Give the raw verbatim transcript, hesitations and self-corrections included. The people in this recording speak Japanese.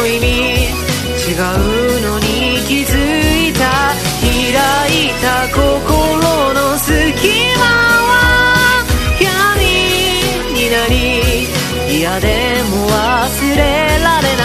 の意味違うのに気づいた。開いた心の隙間は闇になり、嫌でも忘れられない